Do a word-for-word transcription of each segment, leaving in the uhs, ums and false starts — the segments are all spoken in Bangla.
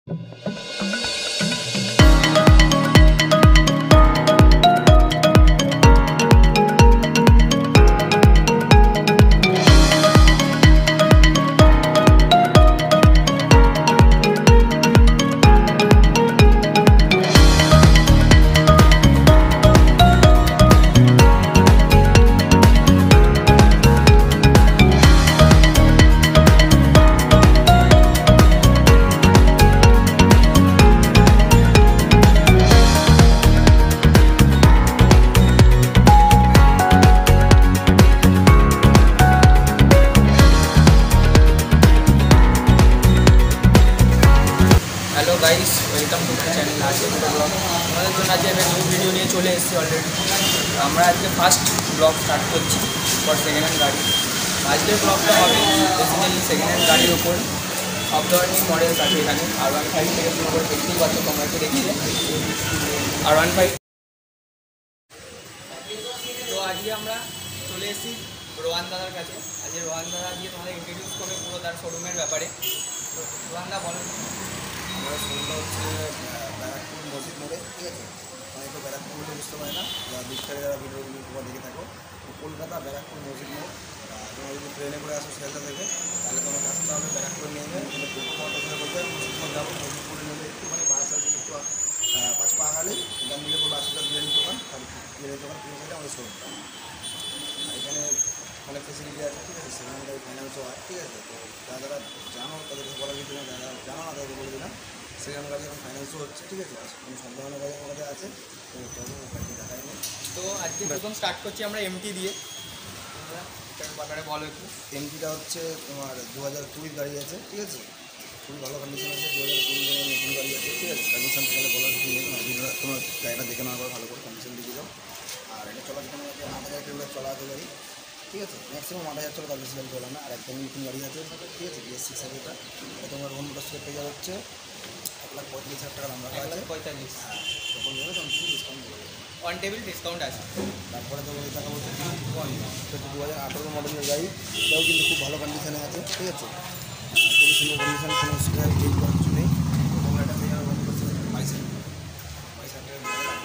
Guys welcome to my channel आज के ब्लॉग हमारे जो आज एक न्यू वीडियो नहीं चले अलरेडी हमारा आज के फार्स्ट ब्लॉग स्टार्ट करছি फर सेकेंड हैंड गाड़ी आज के ब्लॉगটা হবে बेसिकली सेकेंड हैंड गाड़िर ऊपर सब धरনের मॉडल्स আছে এখানে আর ওয়ান ফাইভ থেকে শুরু করে দেখতেই পাচ্ছ তোমরা একটু দেখিয়ে আর ওয়ান ফাইভ তো আজকে আমরা চলে এসেছি রোহান দাদার কাছে আজকে রোহান দাদা আজকে তোমাদের ইন্ট্রোডিউস করবে পুরো তার শোরুমের ব্যাপারে তো রোহান দা বলো हमारा शोरूम হচ্ছে ব্যারাকপুর মসজিদ মোড়ে, ঠিক আছে। অনেকে ব্যারাকপুর বলে বুঝতে পারে না, যারা দূর থেকে যারা ভিডিওগুলো তোমার দেখে থাকো, কলকাতা ব্যারাকপুর মসজিদ মোড়। তোমরা যদি ট্রেনে করে আসো শিয়ালদা থেকে, তাহলে তোমাকে আসতে হবে ব্যারাকপুরে নেমে তোমার বলতে মসজিদপুর যাবো, মসজিদপুরে নেমে একটুখানি বাস আছে একটু পাঁচ পা আগালে ডান দিকে বলবো আশিটা বিরিয়ানির দোকান, তার বিরিয়ানির দোকান তিন সাইডে আমাদের শোরুমটা। এখানে অনেক ফেসিলিটি আছে, ঠিক আছে। সেখানে গাড়ি ফাইন্যান্সও হয়, ঠিক আছে। তো যারা যারা জানো তাদেরকে বলা কিছু না, যারা জানো না তাদেরকে বলে দিলাম সেখানে গাড়ি এখন ফাইন্যান্সও হচ্ছে, ঠিক আছে। কোনো সব ধরনের গাড়ি আমাদের আছে, তো চলো গাড়ি দেখাই নেই। তো আজকে প্রথম স্টার্ট করছি আমরা এমটি দিয়ে, ব্যাপারে বলো একটু। এমটিটা হচ্ছে তোমার দু হাজার কুড়ির গাড়ি আছে, ঠিক আছে। খুবই ভালো কন্ডিশন আছে, দু হাজার কুড়ি নতুন গাড়ি আছে, ঠিক আছে। কন্ডিশন তোমাদের বলার কিছু নেই, তোমার গাড়িটা দেখে নেওয়ার পর ভালো করে কন্ডিশন লিখে দাও। আর এটা চলা যেখানে আট হাজার কিলোমিটার চলা আছে গাড়ি, ঠিক আছে। ম্যাক্সিমাম আট হাজার চলে, তার বেশি গাড়ি চলে না। আর একদম নতুন গাড়ি আছে, ঠিক আছে। বিএস সিক্স আছে এটা। এটা তোমার রোহন মোটর থেকে পেয়ে হচ্ছে এক লাখ পঁয়ত্রিশ হাজার টাকা আমরা আছে পঁয়তাল্লিশ তখন যাবে তখন কিছু ডিসকাউন্ট দেবে, অন টেবিল ডিসকাউন্ট আছে। তারপরে তো ওই টাকা বলছে দু হাজার আঠেরো মডেলের গাড়ি, এটাও কিন্তু খুব ভালো কন্ডিশনে আছে, ঠিক আছে। খুবই সুন্দর কন্ডিশন, কোনো অসুবিধা চেঞ্জ করার কিছু নেই। তোমরা এটা পেয়ে যাবে বাইশ বাইশ হাজার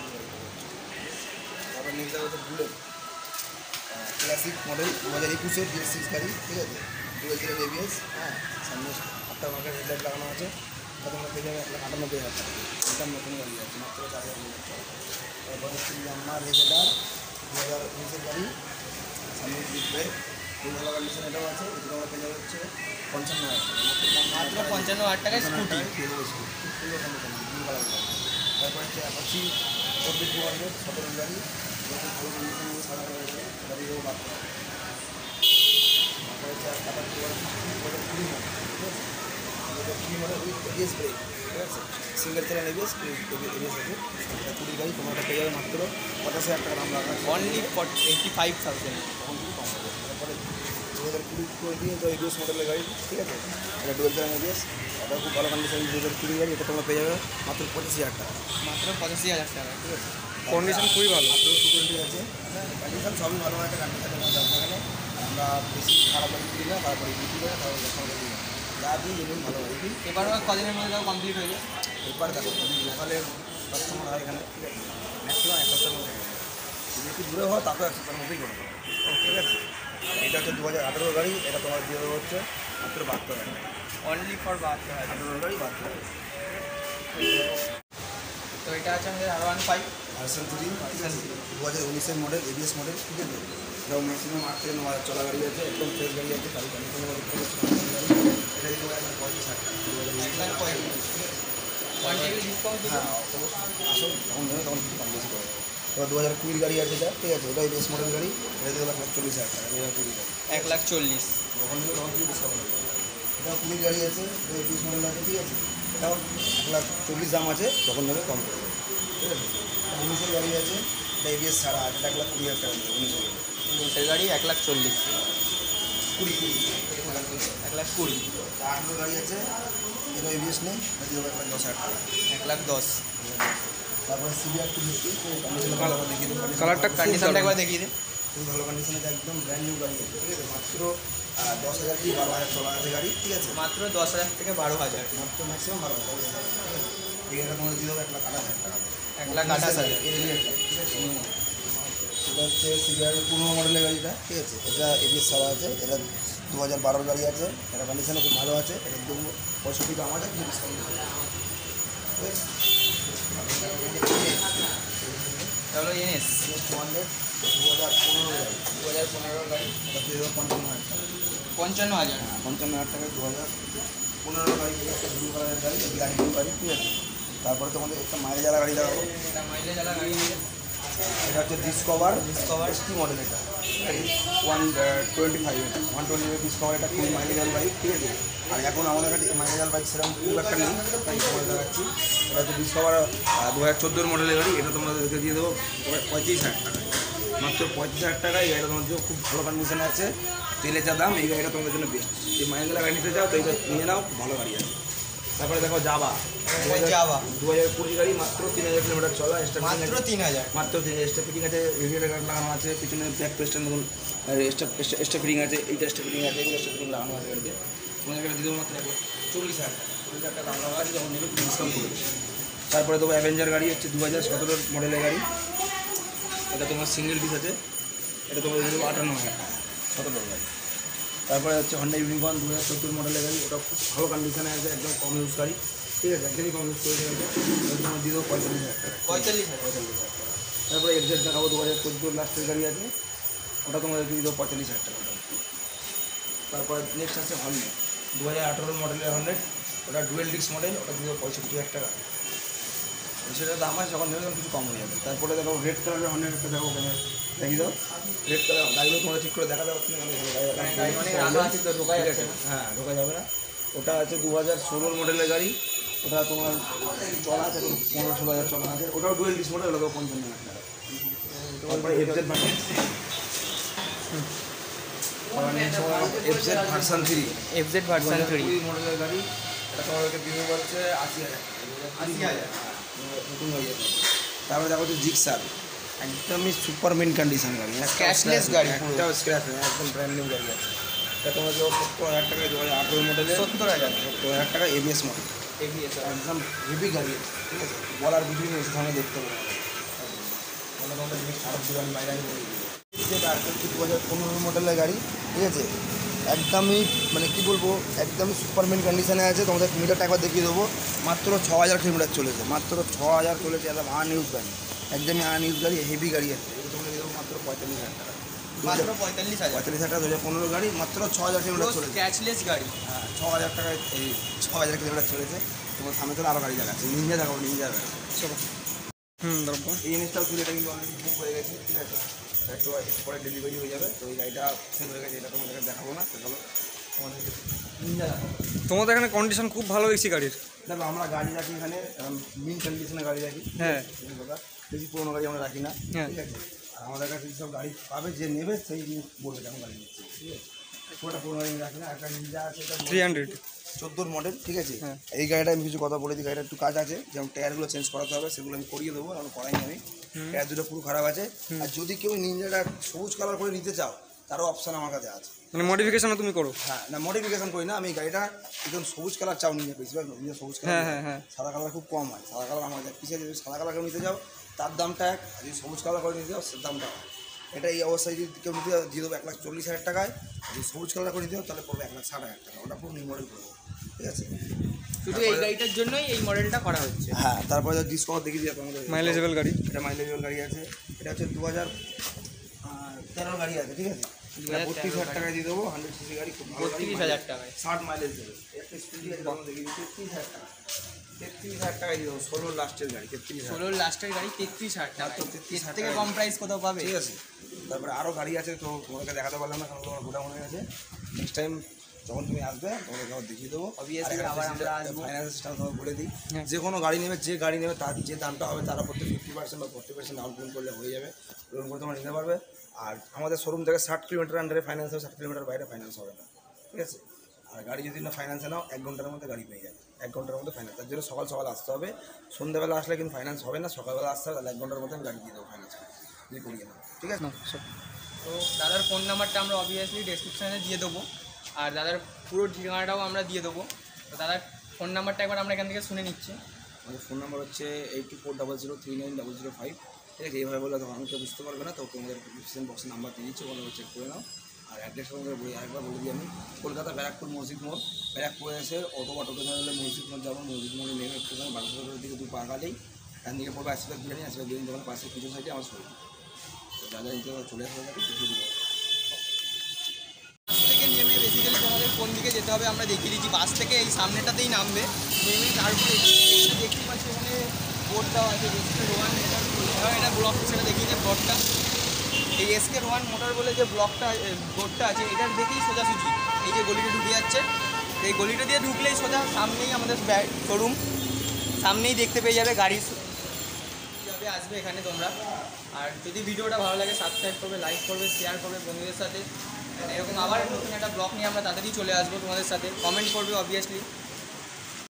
তারপরে নিয়ে যাবে হচ্ছে বুলেট ক্লাসিক মডেল দু হাজার একুশের বিএস সিক্স গাড়ি, ঠিক আছে। দু হাজার এবিএস, হ্যাঁ, সামনে আটটা মার্কের হেডলাইট লাগানো আছে। তোমরা পেয়ে যাবে এক লাখ আটানব্বই হাজার টাকা, একদম নতুন গাড়ি আছে, মাত্র চার হাজার কিলোমিটার। তারপর হচ্ছে আমার রেগুলার দু হাজার উনিশের গাড়ি, সামনে জিতবে, খুব ভালো কন্ডিশন এটাও আছে। এটা তোমরা পেয়ে যাবে হচ্ছে পঞ্চান্ন হাজার টাকা, মাত্র পঞ্চান্ন হাজার টাকায় স্কুটি। সুন্দর কন্ডিশন, ব্লু কালার গাড়ি। তারপর হচ্ছে অ্যাপাচি চব্বিশ টু হান্ড্রেড সতেরো গাড়ি, ভালো কন্ডিশন সাদা কালার গাড়ি, গাড়িও বাদ করা। তারপর হচ্ছে টাটা টু হাজার কুড়ি মডেল, ঠিক আছে। কুড়ি মডেল উইথ এবিএস ব্রেক, ঠিক আছে। সিঙ্গেল চালান এবিএস এবিএস আছে। এটা কুড়ি গাড়ি, তোমার পেয়ে যাবে মাত্র পঞ্চাশ হাজার টাকা দাম রাখা, অনলি এইটি ফাইভ থাউজেন্ড। তখন খুব কম হবে। তারপরে দু হাজার কুড়ি কুড়ি তো এবিএস মডেলের গাড়ি, ঠিক আছে। এটা ডুয়েল চালান এবিএস, এটাও খুব ভালো কন্ডিশন। দু হাজার কুড়ি গাড়ি, এটা তোমরা পেয়ে যাবে মাত্র পঁচাশি হাজার টাকা, মাত্র পঁচাশি হাজার টাকা, ঠিক আছে। কন্ডিশন খুবই ভালো, মাত্র টু টোয়েন্টি আছে, কন্ডিশন সবই ভালো আছে। কন্ডিশনের মধ্যে যাবো এখানে আমরা বেশি খারাপ গাড়ি দিই না, তারপরে বিক্রি করে তারপরে দেখা দিই না, যা দিই যেমন ভালো গাড়ি দিই। এবার কদিনের মধ্যে তাও কমপ্লিট হয়ে যায়। এবার দেখো যদি লোকালের কাস্টমার হয় এখানে, ঠিক আছে, ম্যাক্সিমাম এক সপ্তাহের মধ্যে যদি একটু দূরে হয় তারপর এক সপ্তাহের মধ্যেই করে দেবো, ঠিক আছে। এটা হচ্ছে দু হাজার আঠেরো গাড়ি, এটা তোমার দিয়ে দেবো হচ্ছে মাত্র বাহাত্তর হাজার টাকা, অনলি ফর বাহাত্তর হাজার আঠেরো গাড়ি বাহাত্তর হাজার। তো এটা আছে আমাদের R one five version three, ঠিক আছে। দু হাজার উনিশের মডেল এবিএস মডেল, ঠিক আছে। এটাও ম্যাক্সিমাম আট থেকে ন হাজার চলা গাড়ি আছে, একদম ফ্রেশ গাড়ি আছে। গাড়ি কন্ডিশনের মধ্যে এটা দিতে পারে পঁয়ত্রিশ হাজার টাকা, দু হাজার এক লাখ পঁয়ত্রিশ। On table discount. হ্যাঁ, আসল যখন নেবে তখন কম বেশি করে। এবার দু হাজার কুড়ির গাড়ি আছে, এটা ঠিক আছে। ওটা এবিএস মডেল গাড়ি, এটা দিতে পারে চল্লিশ হাজার টাকা, দু হাজার কুড়ি গাড়ি এক লাখ চল্লিশ। যখন নেবে তখন কিছু ডিসকাউন্ট হবে। এটাও কুড়ির গাড়ি আছে, এটা এবিএস মডেল আছে, ঠিক আছে। এটাও এক লাখ চল্লিশ দাম আছে, যখন নেবে কম করবে, ঠিক আছে। উনিশের গাড়ি আছে, এটা এবিএস ছাড়া আছে, এটা এক লাখ কুড়ি হাজার টাকা নেবে উনিশের গাড়ি। উনিশের গাড়ি এক লাখ চল্লিশ, কুড়ি কুড়ি এক লাখ কুড়ি। আঠেরো গাড়ি আছে, এটা এবিএস নেই, এটা দিয়ে দেবে এক লাখ দশ হাজার টাকা, এক লাখ দশ। তারপরে সিবিআর টু ফিফটি কন্ডিশন ভালো দেখিয়ে দেবো, কালারটা কন্ডিশনটা একবার দেখিয়ে দিন। খুবই ভালো কন্ডিশনে, একদম ব্র্যান্ড নিউ গাড়ি আছে, ঠিক আছে। মাত্র দশ হাজার কি বারো হাজার চলা আছে গাড়ি, ঠিক আছে। মাত্র দশ হাজার থেকে বারো হাজার, মাত্র ম্যাক্সিমাম বারো হাজার। এই গাড়িটা তোমাদের দিয়ে দেবো এক লাখ আঠাশ হাজার টাকা, এক লাখ আঠাশ হাজার এটা হচ্ছে সিরিয়ালের পনেরো মডেলের গাড়িটা, ঠিক আছে। এটা এবিএস ছাড়া আছে, এটা দু হাজার বারোর গাড়ি আছে, এটা কন্ডিশনও খুব ভালো আছে। এটা দেবো পঁয়ষট্টি দাম আছে, কিছু ডিসকাউন্ট ঠিক আছে। হলো এনএস টু হান্ড্রেড দু হাজার পনেরো গাড়ি, দু হাজার পনেরো গাড়ি এটা দিয়ে দেবো পঞ্চান্ন হাজার টাকা, পঞ্চান্ন হাজার হ্যাঁ পঞ্চান্ন হাজার টাকায় দু হাজার পনেরো গাড়ি, একটা ব্লু কালারের গাড়ি, ব্ল্যাক ব্লু গাড়ি, ঠিক আছে। তারপরে তোমাদের একটা মাইলেজ আলা গাড়ি দেখাবো, এটা মাইলেজ আলা গাড়ি, এটা হচ্ছে ডিসকভার ডিসকভার এসটি মডেল, এটা ওয়ান টোয়েন্টি ফাইভ এটা ওয়ান টোয়েন্টি ফাইভ ডিসকভার, এটা খুব মাইলেজ আলা বাইক, ঠিক আছে। আর এখন আমাদের কাছে মাইলেজ আলা বাইক সেরকম খুব একটা নেই, তাই সময় দেখাচ্ছি। এটা হচ্ছে ডিসকভার দু হাজার চোদ্দোর মডেলের গাড়ি, এটা তোমাদেরকে দিয়ে দেবো পঁয়ত্রিশ হাজার টাকায়, মাত্র পঁয়ত্রিশ হাজার টাকায়। এই গাড়িটা তোমাদের খুব ভালো কন্ডিশনে আছে, তেলের যা দাম এই গাড়িটা তোমাদের জন্য বেস্ট। যে মাইলেজ আলা গাড়ি নিতে চাও তো এইটা নিয়ে নাও, খুব ভালো গাড়ি আছে। তারপরে দেখো জাভা যাওয়া দু হাজার কুড়ি গাড়ি, মাত্র তিন হাজার কিলোমিটার চলা, মাত্র তিন হাজার মাত্র তিন হাজার স্টেপ ফিটিং আছে, রেডিয়েটার গার্ড লাগানো আছে, পিছনে ব্যাক পেস্টের মতন স্টেপ স্টেপ ফিটিং আছে, এইটা স্টেপ ফিটিং আছে, এইটা স্টেপ ফিটিং লাগানো আছে গাড়িতে। তোমাদের গাড়ি দিতে মাত্র চল্লিশ হাজার টাকা, চল্লিশ হাজার টাকা দাম লাগা আছে, যখন নেবে ডিসকাউন্ট করে দেবে। তারপরে তোমার অ্যাভেঞ্জার গাড়ি হচ্ছে দু হাজার সতেরোর মডেলের গাড়ি, এটা তোমার সিঙ্গেল পিস আছে, এটা তোমার দিয়ে দেবো আটান্ন হাজার টাকা, সতেরোর গাড়ি। তারপরে হচ্ছে হন্ডা ইউনিকর্ন দু হাজার চোদ্দোর মডেলের গাড়ি, ওটা খুব ভালো কন্ডিশনে আছে, একদম কম ইউজ গাড়ি, ঠিক আছে, একদমই কম ইউজ করে দেবে, তোমার দিয়ে দেবো পঁয়তাল্লিশ হাজার টাকা, পঁয়তাল্লিশ হাজার পঁয়তাল্লিশ হাজার টাকা। তারপরে এক্সেট দেখাবো দু হাজার চোদ্দোর লাস্টের গাড়ি আছে, ওটা তোমাদের দিয়ে দেবো পঁয়তাল্লিশ হাজার টাকা। তারপরে নেক্সট আছে হন্ড্রেড দু হাজার আঠেরোর মডেলের হন্ড্রেড, ওটা ডুয়েল ডিস্ক মডেল, ওটা দিয়ে দেবো পঁয়ষট্টি হাজার টাকা, সেটা দাম আছে, যখন নেবে তখন কিছু কম হয়ে যাবে। তারপরে দেখো রেড কালারের হন্ড্রেড একটা দেখো, ওখানে দেখি দাও রেড কালার গাড়িগুলো তোমাদের ঠিক করে দেখা যাবে, হ্যাঁ ঢোকা যাবে না। ওটা আছে দু হাজার ষোলোর মডেলের গাড়ি, ওটা তোমার চলা আছে পনেরো ষোলো হাজার চলা আছে, ওটাও ডুয়েল ডিস্ক মডেল, ওটা দেবো পঞ্চান্ন হাজার টাকা। তারপরে FZ FZ version three FZ version three মডেলের গাড়ি, এটা তোমাদেরকে দিয়ে হচ্ছে আশি হাজার আশি হাজার নতুন হয়ে যাবে। তারপরে দেখো হচ্ছে জিক্সার, একদমই সুপার মেন কন্ডিশন গাড়ি, ক্যাশলেস গাড়ি, একটাও স্ক্র্যাচ নেই, একদম ব্র্যান্ড নিউ গাড়ি আছে। এটা তোমার দেবো সত্তর হাজার টাকায় দু হাজার আঠেরো মডেলের, সত্তর হাজার সত্তর হাজার টাকা এবিএস মডেল, এবিএস একদম হেভি গাড়ি আছে, ঠিক আছে, বলার কিছুই নেই, সামনে দেখতে পাবো আমরা তোমাদের জিনিস খারাপ দিলাম বাইরে বলে দিই। দু হাজার পনেরো মডেলের গাড়ি, ঠিক আছে, একদমই মানে কী বলবো, একদমই সুপারমেন কন্ডিশনে আছে। তোমাদের মিটারটা একবার দেখিয়ে দেবো, মাত্র ছ হাজার কিলোমিটার চলেছে, মাত্র ছ হাজার চলেছে, একদম আনইউজ গাড়ি, একদমই আনইউজ গাড়ি, হেভি গাড়ি আছে। এটা তোমরা দিয়ে দেবো মাত্র পঁয়তাল্লিশ হাজার টাকা, মাত্র পঁয়তাল্লিশ হাজার পঁয়তাল্লিশ হাজার টাকা দু হাজার পনেরো গাড়ি, মাত্র ছ হাজার কিলোমিটার চলেছে, ক্যাশলেস গাড়ি, হ্যাঁ ছ হাজার টাকায় এই ছ হাজার কিলোমিটার চলেছে। তোমার সামনে তো আরও গাড়ি দেখাচ্ছে, নিঞ্জা দেখাবো, নিঞ্জা গাড়ি, চলো হুম তারপর এই জিনিসটাও ছিল, এটা কিন্তু অলরেডি বুক হয়ে গেছে, ঠিক আছে, একটু একটু পরে ডেলিভারি হয়ে যাবে। তো এই গাড়িটা সেল হয়ে গেছে, এটা তোমাদেরকে দেখাবো না, সেগুলো তোমাদের নিঞ্জা দেখাবো। তোমাদের এখানে কন্ডিশন খুব ভালো দেখছি গাড়ির। দেখো আমরা গাড়ি রাখি এখানে মিন কন্ডিশনে গাড়ি রাখি, হ্যাঁ কথা বেশি পুরোনো গাড়ি আমরা রাখি না, হ্যাঁ ঠিক আছে। আর আমাদের কাছে সব গাড়ি পাবে, যে নেবে সেই জিনিস বলবে কেমন গাড়ি নিচ্ছে, ঠিক আছে। পুরোটা পুরোনো গাড়ি রাখি না, একটা নিঞ্জা আছে, এটা থ্রি হান্ড্রেড চোদ্দোর মডেল, ঠিক আছে। হ্যাঁ। এই গাড়িটা আমি কিছু কথা বলে দিই, গাড়িটা একটু কাজ আছে, যেমন টায়ারগুলো চেঞ্জ করাতে হবে, সেগুলো আমি করিয়ে দেবো, কারণ করাইনি আমি, টায়ার দুটো পুরো খারাপ আছে। আর যদি কেউ নিঞ্জাটা সবুজ কালার করে নিতে চাও, তারও অপশান আমার কাছে আছে, মানে মডিফিকেশনও তুমি করো? হ্যাঁ না মডিফিকেশন করি না আমি, গাড়িটা একদম সবুজ কালার চাও নিয়ে বেশিরভাগ নিজে সবুজ হ্যাঁ কালার, হ্যাঁ হ্যাঁ সাদা কালার খুব কম হয়, সাদা কালার আমার কাছে পিছিয়ে যদি সাদা কালার কেউ নিতে যাও তার দামটা এক, আর যদি সবুজ কালার করে নিতে যাও সে দামটা হয়। এটা এই অবস্থায় যদি কেউ নিতে যাও দিয়ে দেবো এক লাখ চল্লিশ হাজার টাকায়, যদি সবুজ কালার করে নিতে যাও তাহলে পড়বে এক লাখ ষাট হাজার টাকা, ওটা পুরো নিউ মডেল করবো, ঠিক আছে। শুধু এই গাড়িটার জন্যই এই মডেলটা করা হচ্ছে। হ্যাঁ তারপরে ডিসকভার দেখিয়ে দিয়ে তোমাদের মাইলেজেবল গাড়ি, এটা মাইলেজেবল গাড়ি আছে, এটা হচ্ছে দু হাজার তেরোর গাড়ি আছে, ঠিক আছে, বত্রিশ হাজার টাকায় দিয়ে দেবো, হান্ড্রেড সিসি গাড়ি, খুব ভালো গাড়ি, বত্রিশ হাজার টাকায় ষাট মাইলেজ দেবে, একটা স্পিড আছে তখন দেখিয়ে দিই, তেত্রিশ হাজার টাকা, তেত্রিশ হাজার টাকায় দিয়ে দেবো, ষোলো লাস্টের গাড়ি, তেত্রিশ হাজার, ষোলোর লাস্টের গাড়ি তেত্রিশ হাজার টাকা, তো তেত্রিশ হাজার থেকে টাকা কম প্রাইস কোথাও পাবে? ঠিক আছে। তারপরে আরও গাড়ি আছে, তো তোমাকে দেখাতে পারলাম না, কারণ তোমার গোডাউন হয়ে গেছে, নেক্সট টাইম যখন তুমি আসবে তোমাকে আবার দেখিয়ে দেবো, অবভিয়াসলি আবার আমরা আসবো। ফাইন্যান্স সিস্টেম তোমাকে বলে দিই, হ্যাঁ। যে কোনো গাড়ি নেবে, যে গাড়ি নেবে তার যে দামটা হবে তার উপর ফিফটি পার্সেন্ট বা ফোর্টি পার্সেন্ট ডাউন পেমেন্ট করলে হয়ে যাবে, লোন করে তোমরা নিতে পারবে। আর আমাদের শোরুম থেকে ষাট কিলোমিটার আন্ডারে ফাইন্যান্স হবে, ষাট কিলোমিটার বাইরে ফাইন্যান্স হবে না, ঠিক আছে। আর গাড়ি যদি না ফাইন্যান্সে নাও এক ঘন্টার মধ্যে গাড়ি পেয়ে যাবে, এক ঘন্টার মধ্যে ফাইন্যান্স, তার জন্য সকাল সকাল আসতে হবে, সন্ধ্যাবেলা আসলে কিন্তু ফাইন্যান্স হবে না, সকালবেলা আসতে হবে, তাহলে এক ঘন্টার মধ্যে আমি গাড়ি দিয়ে দেবো ফাইন্যান্স যদি করিয়ে নেবো, ঠিক আছে। তো দাদার ফোন নাম্বারটা আমরা অবভিয়াসলি ডেসক্রিপশানে দিয়ে দেবো, আর দাদার পুরো ঠিকানাটাও আমরা দিয়ে দেবো। তো দাদার ফোন নাম্বারটা একবার আমরা এখান থেকে শুনে নিচ্ছি। আমাদের ফোন নাম্বার হচ্ছে eight two four double zero three nine double zero five. ঠিক আছে, এইভাবে বললে তখন আমাকে বুঝতে পারবে না, তো তোমাদের ডিসক্রিপশন বক্সে নাম্বার দিয়ে দিচ্ছি, ওখানে চেক করে নাও। আর অ্যাড্রেসটা আমাদের বলে আরেকবার বলে দিই আমি, কলকাতা ব্যারাকপুর মসজিদ মোড়, ব্যারাকপুরে এসে অটো বা টোটো ধরলে মসজিদ মোড় যাবো, মসজিদ মোড়ে নেমে একটুখানি বারোশো দিকে দু পা গালেই তার দিকে পড়বে আশীর্বাদ বিরিয়ানি, আশীর্বাদ বিরিয়ানি দোকানের পাশে কিছু সাইডে আমার শরীর। তো যা যা নিতে চলে আসবে তাকে কিছু দিব। বাস থেকে নেমে বেসিক্যালি তোমাদের কোন দিকে যেতে হবে আমরা দেখিয়ে দিচ্ছি। বাস থেকে এই সামনেটাতেই নামবে, নেমে তারপরে এখানে দেখতে পাচ্ছি ওখানে বোর্ড দেওয়া আছে এস কে রোহান মোটর, এটা ব্লক সেটা দেখিয়ে যে বোর্ডটা, এই এস কে রোহান মোটর বলে যে ব্লকটা বোর্ডটা আছে এটার দেখেই সোজাসুজি এই যে গলিটা ঢুকে যাচ্ছে, এই গলিটা দিয়ে ঢুকলেই সোজা সামনেই আমাদের শোরুম, সামনেই দেখতে পেয়ে যাবে গাড়ি যাবে আসবে এখানে তোমরা। আর যদি ভিডিওটা ভালো লাগে সাবস্ক্রাইব করবে, লাইক করবে, শেয়ার করবে বন্ধুদের সাথে। এরকম আবার নতুন একটা ব্লগ নিয়ে আমরা তাড়াতাড়ি চলে আসবো তোমাদের সাথে, কমেন্ট করবে অবভিয়াসলি।